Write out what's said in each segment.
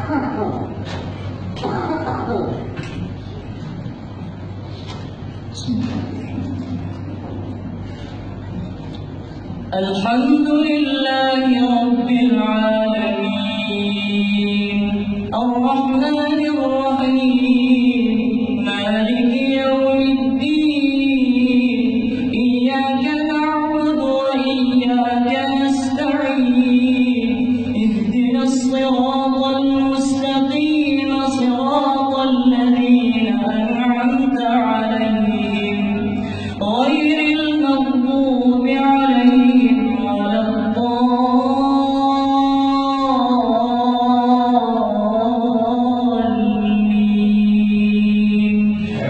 الحمد لله رب العالمين الرحمن الرحيم مالك يوم الدين إياك نعبد وإياك نستعين اهدنا الصراط المستقيم صراط الذين أنعمت عليهم غير المغضوب عليهم ولا الضالين.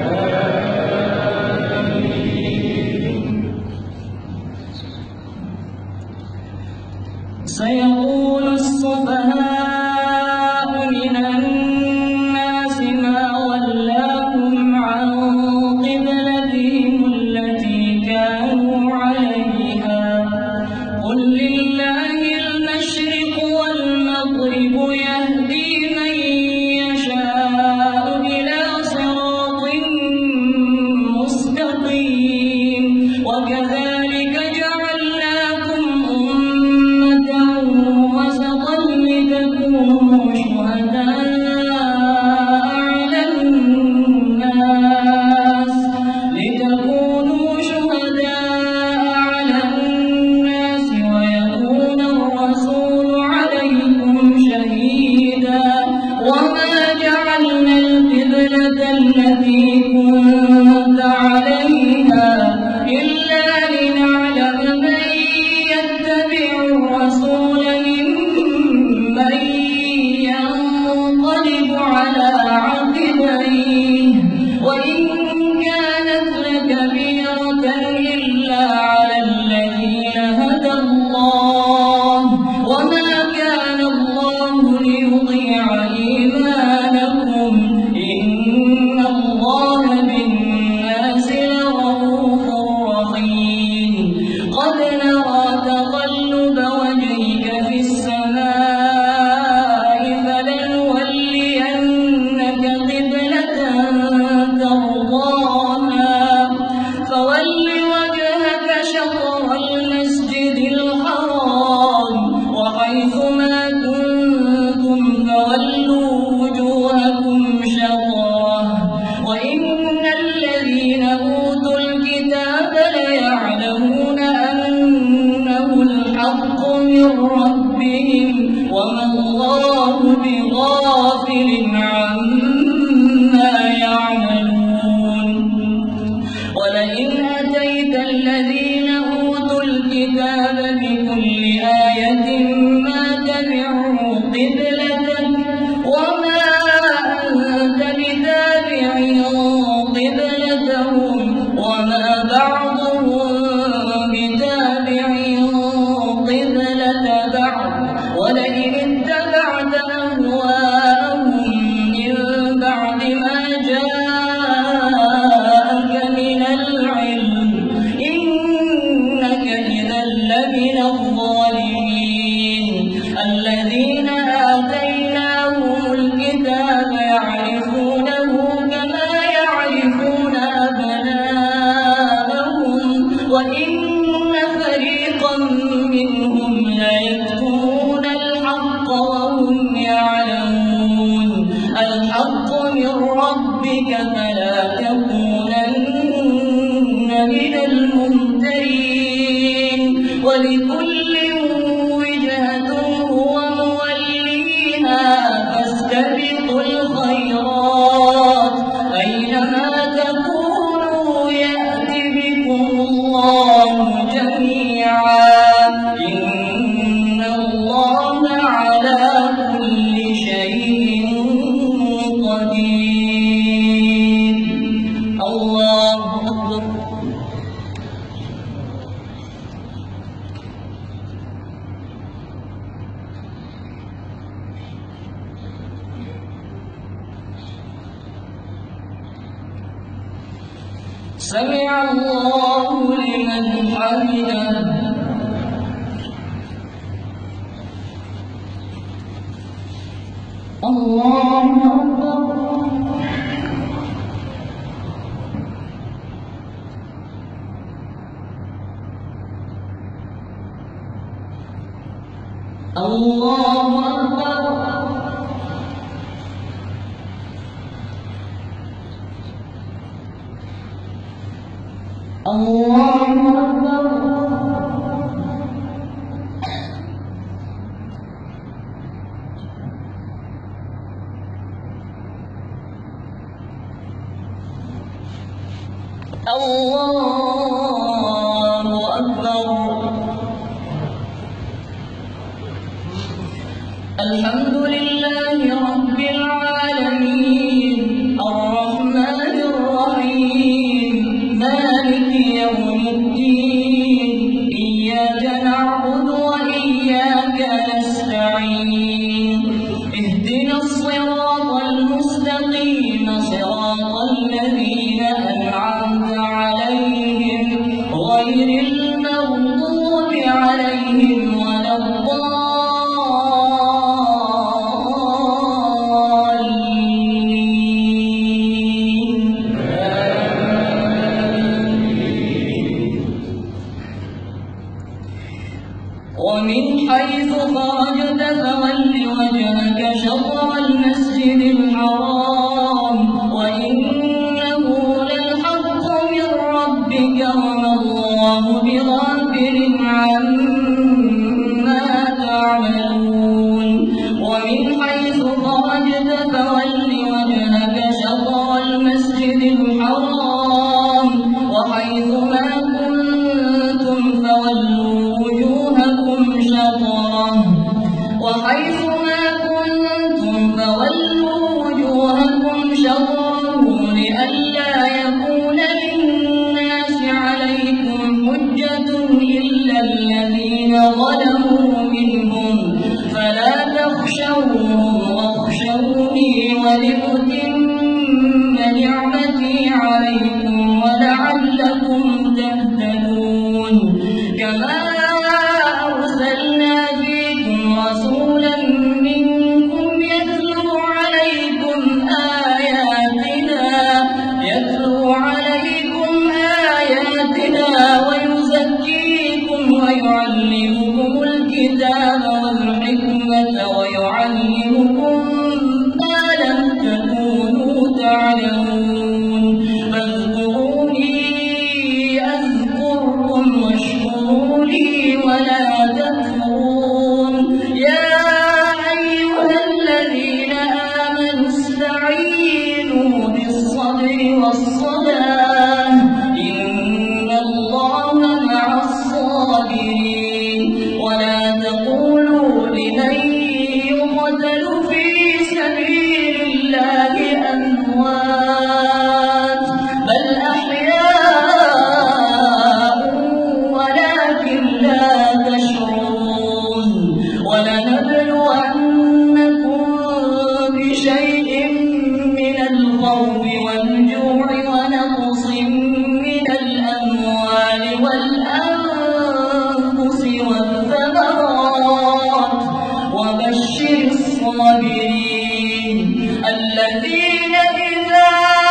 سيقول السفهاء من الناس ما ولاهم عن قبلتهم التي كانوا عليها قل لله المشرق والمغرب يهدي من يشاء إلى صراط مستقيم وكذلك جعلناكم أمة وسطا لتكونوا شهداء على الناس ويكون الرسول عليكم شهيدا وما جعلنا القبلة التي كنت عليها إلا لنعلم من يتبع الرسول ممن ينقلب على عقبيه وإن كانت لكبيرة إلا على الذين هدى الله وما كان الله ليضيع إيمانكم إن الله بالناس لرءوف رحيم قد نرى تقلب وجهك في السماء فلنولينك قبلة ترضاها فول وجهك شطر المسجد الحرام وحيثما كنتم فولوا وجوهكم شطره وإن الذين أوتوا الكتاب ليعلمون أنه الحق من ربهم وما الله بغافل عما يعملون ولئن أتيت الذين أوتوا الكتاب بكل آية ما تبعوا قبلتك وما أنت بتابع قبلتهم وما بعضهم بتابع قبلة بعض ولئن اتبعت أهواءهم من بعد ما جاءك من العلم إنك إذا لمن الظالمين الذين آتيناهم الكتاب يعرفونه كما يعرفون أبناءهم وإن فريقا منهم ليكتمون الحق وهم يعلمون الحق من ربك فلا تكونن من الممترين ولكل وجهة هو موليها فاستبقوا الخيرات أينما تكونوا يأت بكم الله جميعا إن الله على كل شيء قدير. الله أكبر. سمع الله لمن حمده. الله أكبر. الله أكبر. الله أكبر. الله أكبر. الحمد لله رب العالمين الرحمن الرحيم مالك يوم الدين إياك نعبد وإياك نستعين اهدنا الصراط المستقيم صراط الذين أنعمت عليهم غير المغضوب عليهم ولا ومن حيث خرجت فول وجهك شطر المسجد الحرام وإنه للحق من ربك وما الله بغافل عما تعملون ومن حيث خرجت فول وجهك شطر المسجد الحرام وحيث ما كنتم فولوا وحيث ما كنتم فولوا وجوهكم شطره لئلا يكون للناس عليكم حجة إلا الذين ظلموا منهم فلا تخشوهم واخشوني ولأتم نعمتي عليكم ولعلكم تهتدون كما رسولا منكم يتلو عليكم آياتنا ويزكيكم ويعلمكم الكتاب والحكمة ويعلمكم ما لم تكونوا تعلمون فاذكروني أذكركم واشكروا لي ولا تكفرون يا أيها الذين آمنوا استعينوا بالصبر والصلاة إن الله مع الصابرين ولا تقولوا لمن يقتل في سبيل الله أموات بل أحياء ولكن لا تشعرون ولنبلونكم بشيء من الخوف والجوع ونقص من الأموال والأنفس والثمرات وبشر الصابرين الذين إذا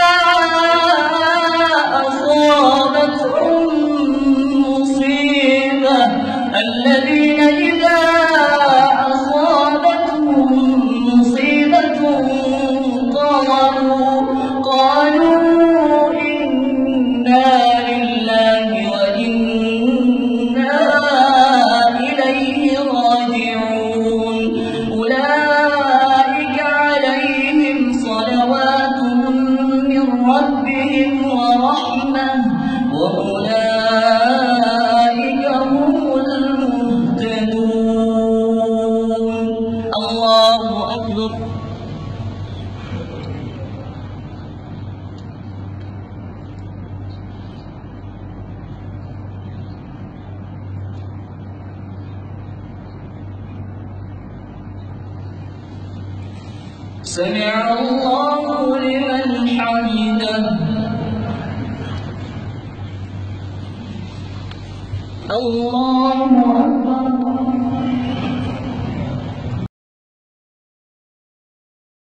أصابتهم مصيبة قالوا إنا لله وإنا إليه راجعون أولئك عليهم صلوات من ربهم ورحمة وأولئك هم المهتدون الله أكبر. سمع الله لمن حمده الله